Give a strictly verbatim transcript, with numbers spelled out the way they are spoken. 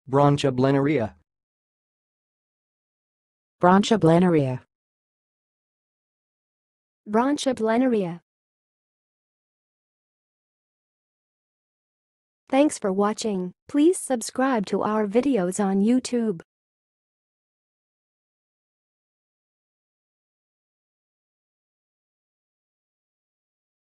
bronchoblennorrhea, bronchoblennorrhea, bronchoblennorrhea. Thanks for watching. Please subscribe to our videos on YouTube.